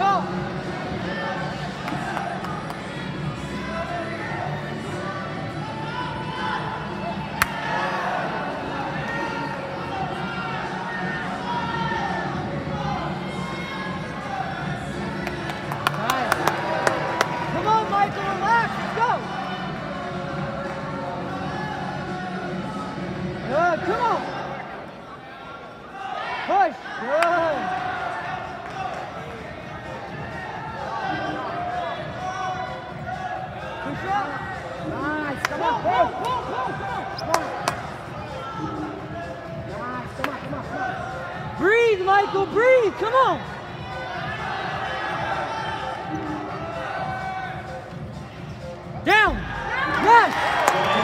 Come on. Push. Good. Push up. Nice. Come on. Go. Come on. Nice. Come on. Breathe, Michael. Breathe. Come on. Down. Yes.